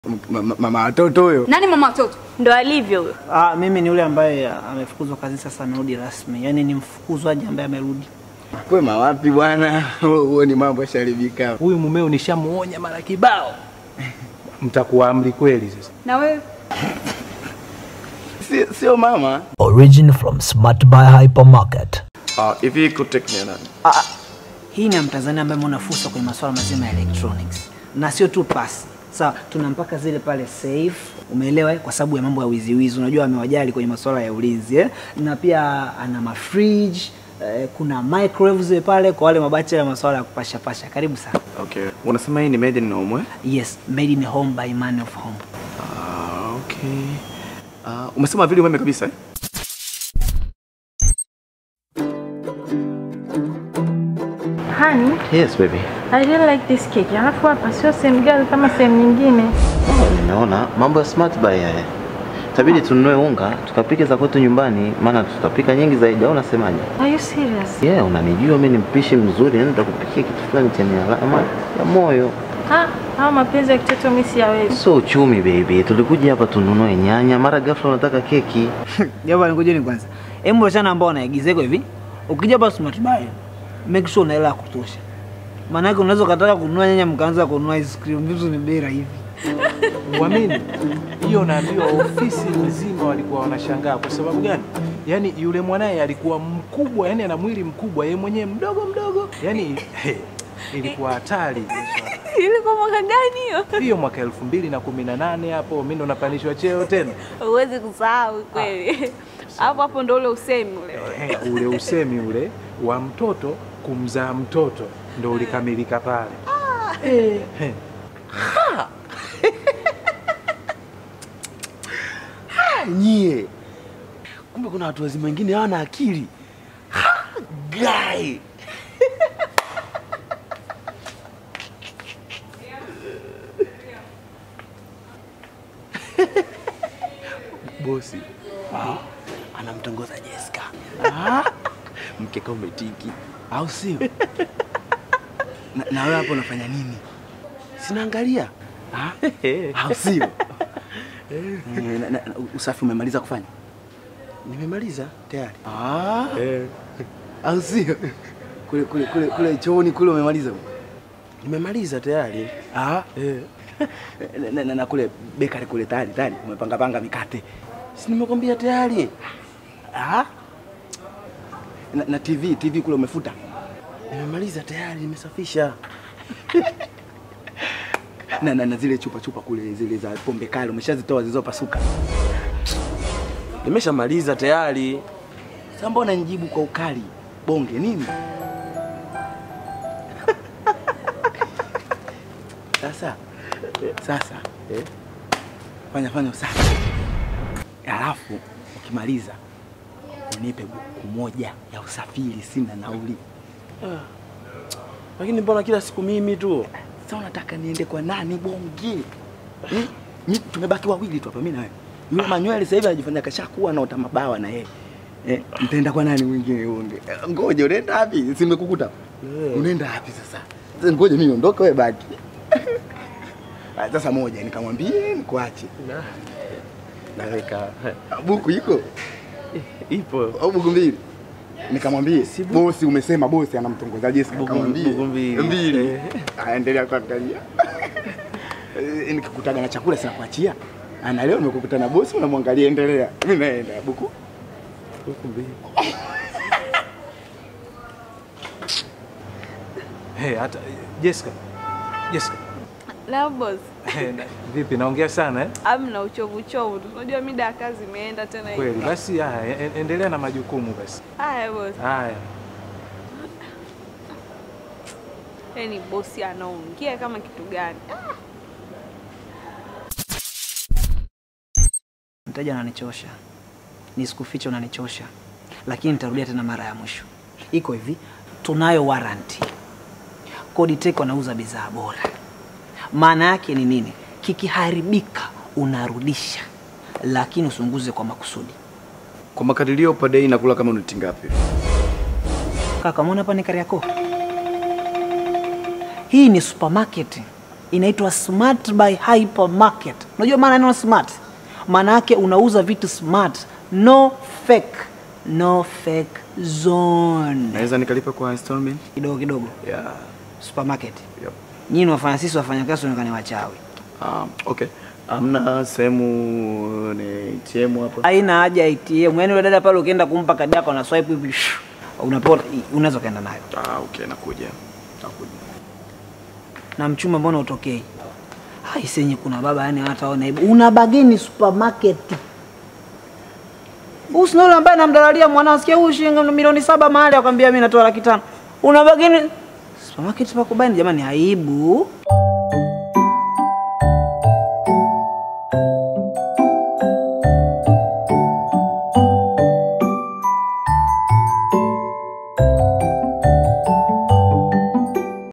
Mama watoto huyo. Nani mama watoto? Ndo alivyo huyo. Mimi ni yule ambaye amefukuzwa kazi sasa amerudi rasmi. Yaani ni mfukuzwaji ambaye amerudi. Kwema wapi bwana? Huo ni mambo yasharibika. Huyu mumeo nishamuonya mara kibao. Mtakuwa amri kweli sasa. Na wewe? Sio mama. Origin from Smartbuy hypermarket. Hivi Kodtech ni nani? Hii ni Mtanzania ambaye mwana fursa kwenye masuala mazima ya electronics. Na sio tu pass. Sawa, tuna mpaka zile pale safe, umeelewa, kwa sababu ya mambo ya wizi. Unajua amewajali kwenye masuala ya ulinzi, Na pia ana mafridge, kuna microwave zile pale kwa wale mabacha ya masuala ya kupasha pasha. Karibu sana. Okay. Unasema hii ni made in home? Yes, made in home by man of home. Okay. Umesema vile umeme kabisa eh? Honey? Yes, baby. I really like this cake. Alafu hapa sio same girl kama same nyingine. Nimeona mambo ya Smartbuy haya. Tabidi tununue unga, tukapike za kwetu nyumbani, maana tutapika nyingi zaidi. Au unasemaje? Are you serious? Yeah, unanijua mimi ni mpishi mzuri, nitakupikia kitu fulani chenye alama ya moyo. Hao mapenzi ya kitoto mimi siyawezi. So uchumi baby, tulikuja hapa tununue nyanya, mara ghafla unataka keki. Jamani ngoja ni kwanza. Hebu wachana ambao wanaigizeko hivi. Ukija hapa Smartbuy, make sure una hela ya kutosha. Maana yake unaweza kutaka kununua nyanya mkaanza kununua ice cream, vitu ni bei hivi. Uamini? Hiyo naambiwa ofisi nzima walikuwa wanashangaa kwa sababu gani? Yaani yule mwanae alikuwa mkubwa, yani ana mwili mkubwa, yeye mwenyewe mdogo. Yaani ilikuwa hatari. Ilikuwa mwaka gani hiyo? Hiyo mwaka 2018 hapo, mimi ndo napandishwa cheo tena. Huwezi kusahau kweli. Hapo ndo ule usemi ule. Ule usemi ule wa mtoto kumzaa mtoto ndo ulikamilika pale. Nyie. Kumbe kuna watu wazima wengine hawana akili. Guy. Bosi. Anamtongoza Jesca. Mkeka umetiki. Au sio? Na wewe hapo unafanya nini? Sinaangalia. Au sio? Usafi umemaliza kufanya? Nimemaliza tayari. Au sio? Kule chooni kule umemaliza? Nimemaliza tayari. Na kule bakery kule tayari umepanga mikate. Si nimekwambia tayari. Na TV kule umefuta? Nimemaliza tayari, nimesafisha. na zile chupa kule zile za pombe kali umeshazitoa zilizopasuka? Nimeshamaliza tayari. Sasa mbona nijibu kwa ukali? Bonge nini? Sasa fanya usafi. Alafu ukimaliza unipe buku moja ya usafiri, sina nauli. Lakini mbona kila siku mimi tu? Sasa unataka niende kwa nani bonge? Mimi tumebaki wawili tu hapa mimi na wewe. Yule Manywele sasa hivi anajifanya kashakuwa na utamabawa na yeye. Nitaenda kwa nani mwingine bonge? Ngoja unaenda wapi? Simekukuta. Unaenda wapi sasa? Ngoja mimi ondoke wewe baki. Sasa moja nikamwambie nikuache. Naweka buku iko? Ipo. Au buku mbili? Nikamwambie bosi, umesema bosi anamtongoza Jesca, buku mbili. Aendelea kuangalia. Nikikutana na chakula sina kuachia. Ana leo nimekukutana na bosi unamwangalia, endelea. Mimi naenda buku mbili. Hata Jesca. Love boss. Vipi naongea sana Amna uchovu. Unajua mida ya kazi imeenda tena hivi. Kweli, basi endelea na majukumu basi. Haya boss. Haya. Ni bosi anaongea kama kitu gani? Mteja ananichosha. Nisikufiche unanichosha. Lakini nitarudia tena mara ya mwisho. Iko hivi, tunayo warranty. Kodtech wanauza bidhaa bora. Maana yake ni nini? Kikiharibika unarudisha, lakini usunguze kwa makusudi. Kwa makadirio per day nakula kama uniti ngapi? Kaka, umeona hapa ni Kariakoo? Hii ni supermarket. inaitwa Smartbuy Hypermarket. Unajua maana neno smart? Maana yake unauza vitu smart, no fake zone. Naweza nikalipa kwa installment Kidogo kidogo. Yeah. Supermarket. Yep. Nyinyi wafanya sisi wafanya kazi tunaonekana wachawi. Okay. Amna sehemu ni ATM hapo. Haina haja ATM. Yaani yule dada pale ukienda kumpa kadi yako na swipe hivi unapota, unaweza kaenda nayo. Okay, nakuja. Na mchumba mbona utokei? Hai senye kuna baba yani hataona aibu. Una bageni supermarket. Usina yule ambaye anamdalalia mwanao sikia huyu shilingi milioni 7 mahali akwambia mimi natoa 500,000. Una bageni supermarket pa kubani jamani aibu.